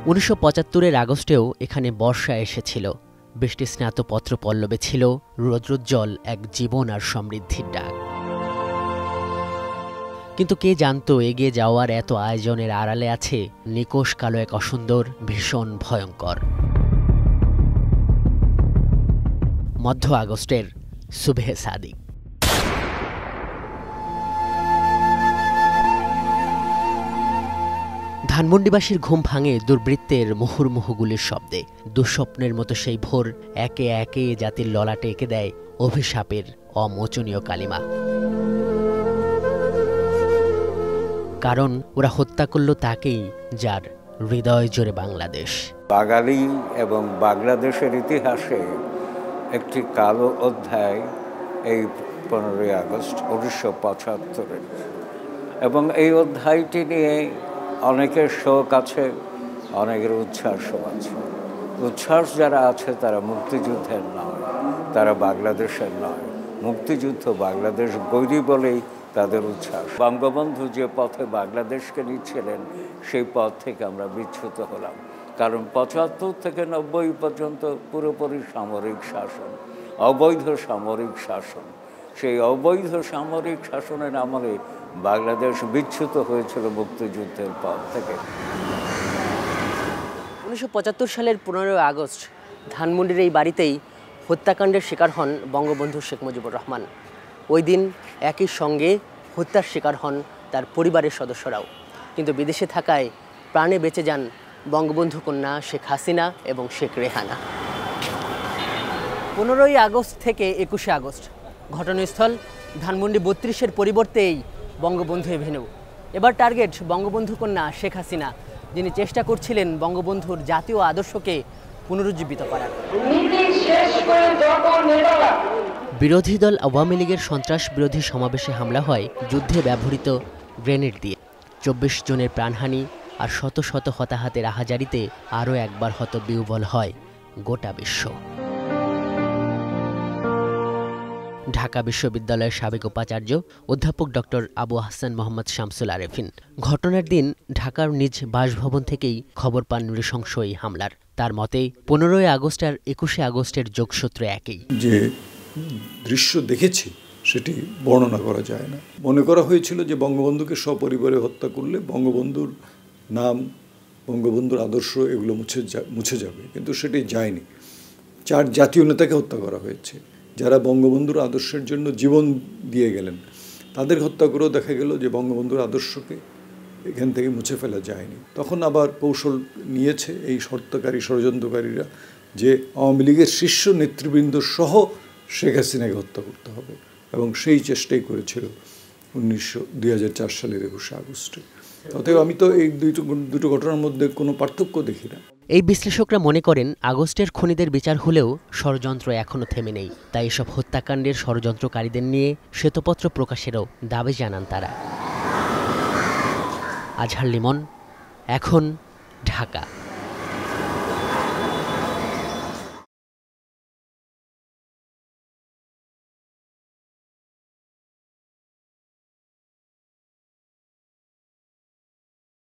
1975-এর আগস্টেও এখানে বর্ষা এসেছিল। বৃষ্টি স্নাত পত্র পল্লবে ছিল রৌদ্রোজ্জ্বল এক জীবন আর সমৃদ্ধির ডাক। কিন্তু কে জানত এগিয়ে যাওয়ার এত আয়োজনের আড়ালে আছে নিকোষ কালো এক অসুন্দর, ভীষণ ভয়ঙ্কর। মধ্য আগস্টের সুবহে সাদিক। ধানমন্ডিবাসীর ঘুম ভাঙে দুর্বৃত্তের মুহুর্মুহু গুলির শব্দে। দুঃস্বপ্নের মতো সেই ভোর একে একে জাতির ললাটে এঁকে দেয় অভিশাপের অমোচনীয় কালিমা। কারণ ওরা হত্যা করল তাকেই যার হৃদয় জোরে বাংলাদেশ। বাঙালি এবং বাংলাদেশের ইতিহাসে একটি কালো অধ্যায় এই 15ই আগস্ট 1975-এর, এবং এই অধ্যায়টি নিয়ে অনেকের শোক আছে, অনেকের উচ্ছ্বাসও আছে। উচ্ছ্বাস যারা আছে তারা মুক্তিযুদ্ধের নয়, তারা বাংলাদেশের নয়। মুক্তিযুদ্ধ বাংলাদেশ বৈরী বলেই তাদের উচ্ছ্বাস। বঙ্গবন্ধু যে পথে বাংলাদেশকে নিচ্ছিলেন সেই পথ থেকে আমরা বিচ্যুত হলাম। কারণ 75 থেকে 90 পর্যন্ত পুরোপুরি সামরিক শাসন, অবৈধ সামরিক শাসন। সেই অবৈধ সামরিক শাসনের আমলে বাংলাদেশ বিচ্যুত হয়েছিল মুক্তিযুদ্ধের পর থেকে। 1975 সালের 15 আগস্ট ধানমন্ডির এই বাড়িতেই হত্যাকাণ্ডের শিকার হন বঙ্গবন্ধু শেখ মুজিবুর রহমান। ওই দিন একই সঙ্গে হত্যার শিকার হন তার পরিবারের সদস্যরাও। কিন্তু বিদেশে থাকায় প্রাণে বেঁচে যান বঙ্গবন্ধু কন্যা শেখ হাসিনা এবং শেখ রেহানা। 15 আগস্ট থেকে 21 আগস্ট ঘটনাস্থল ধানমন্ডি 32-এর পরিবর্তেই বঙ্গবন্ধু এভিনিউ। এবার টার্গেট বঙ্গবন্ধু কন্যা শেখ হাসিনা, যিনি চেষ্টা করছিলেন বঙ্গবন্ধুর জাতীয় আদর্শকে পুনরুজ্জীবিত করার। বিরোধী দল আওয়ামী লীগের সন্ত্রাস বিরোধী সমাবেশে হামলা হয় যুদ্ধে ব্যবহৃত গ্রেনেড দিয়ে। 24 জনের প্রাণহানি আর শত শত হতাহতের আহাজারিতে আরও একবার হতবিহ্বল হয় গোটা বিশ্ব। ঢাকা বিশ্ববিদ্যালয়ের সাবেক উপাচার্য অধ্যাপক ডক্টর আবু হাসান মোহাম্মদ শামসুল আরেফিন ঘটনার দিন ঢাকার নিজ বাসভবন থেকেই খবর পান নৃশংস এই হামলার। তার মতে 15 আগস্ট আর 21 আগস্টের যোগসূত্র একই। যে দৃশ্য দেখেছি সেটি বর্ণনা করা যায় না। মনে করা হয়েছিল যে বঙ্গবন্ধুকে সপরিবারে হত্যা করলে বঙ্গবন্ধুর নাম, বঙ্গবন্ধুর আদর্শ এগুলো মুছে যাবে, কিন্তু সেটি যায়নি। 4 জাতীয় নেতাকে হত্যা করা হয়েছে যারা বঙ্গবন্ধুর আদর্শের জন্য জীবন দিয়ে গেলেন। তাদের হত্যা করেও দেখা গেল যে বঙ্গবন্ধুর আদর্শকে এখান থেকে মুছে ফেলা যায়নি। তখন আবার কৌশল নিয়েছে এই হত্যাকারী ষড়যন্ত্রকারীরা যে আওয়ামী লীগের শীর্ষ নেতৃবৃন্দ সহ শেখ হাসিনাকে হত্যা করতে হবে, এবং সেই চেষ্টাই করেছিল 2004 সালের 21 আগস্টে। অতএব আমি তো এই দুটো ঘটনার মধ্যে কোনো পার্থক্য দেখি না। এই বিশ্লেষকরা মনে করেন আগস্টের খুনিদের বিচার হলেও ষড়যন্ত্র এখনও থেমে নেই। তাই এসব হত্যাকাণ্ডের ষড়যন্ত্রকারীদের নিয়ে শ্বেতপত্র প্রকাশেরও দাবি জানান তারা। আজহার লিমন, এখন, ঢাকা।